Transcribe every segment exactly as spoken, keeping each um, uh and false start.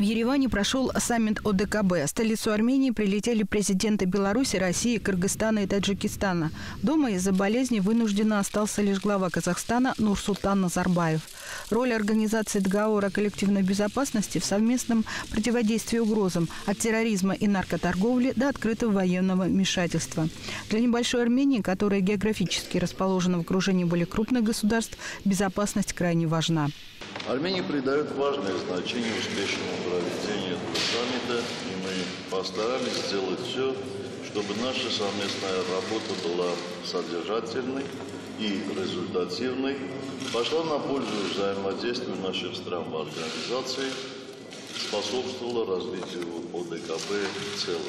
Ереване прошел саммит о дэ ка бэ. В столицу Армении прилетели президенты Беларуси, России, Кыргызстана и Таджикистана. Дома из-за болезни вынужденно остался лишь глава Казахстана Нурсултан Назарбаев. Роль организации договора о коллективной безопасности в совместном противодействии угрозам от терроризма и наркоторговли до открытого военного вмешательства. Для небольшой Армении, которая географически расположена в окружении более крупных государств, безопасность крайне важна. Армения придает важное значение успешному проведению этого саммита, и мы постарались сделать все, чтобы наша совместная работа была содержательной и результативной, пошла на пользу взаимодействию наших стран в организации, способствовала развитию о дэ ка бэ в целом.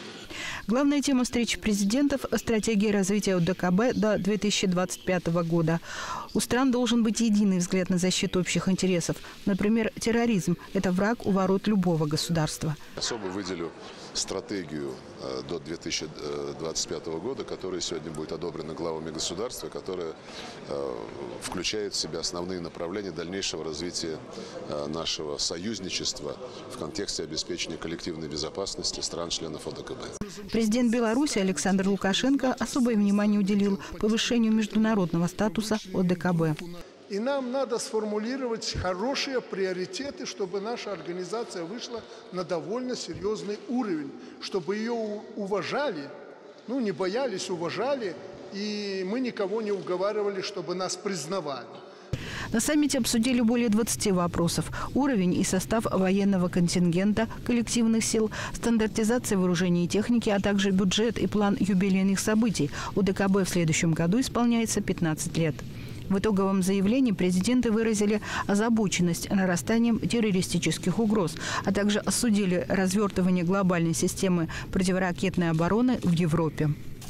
Главная тема встречи президентов – стратегия развития о дэ ка бэ до две тысячи двадцать пятого года. У стран должен быть единый взгляд на защиту общих интересов. Например, терроризм – это враг у ворот любого государства. Особо выделю стратегию до две тысячи двадцать пятого года, которая сегодня будет одобрена главами государства, которая включает в себя основные направления дальнейшего развития нашего союзничества в контексте обеспечения коллективной безопасности стран-членов о дэ ка бэ. Президент Беларуси Александр Лукашенко особое внимание уделил повышению международного статуса о дэ ка бэ. И нам надо сформулировать хорошие приоритеты, чтобы наша организация вышла на довольно серьезный уровень, чтобы ее уважали, ну не боялись, уважали, и мы никого не уговаривали, чтобы нас признавали. На саммите обсудили более двадцати вопросов. Уровень и состав военного контингента, коллективных сил, стандартизация вооружений и техники, а также бюджет и план юбилейных событий. о дэ ка бэ в следующем году исполняется пятнадцать лет. В итоговом заявлении президенты выразили озабоченность нарастанием террористических угроз, а также осудили развертывание глобальной системы противоракетной обороны в Европе.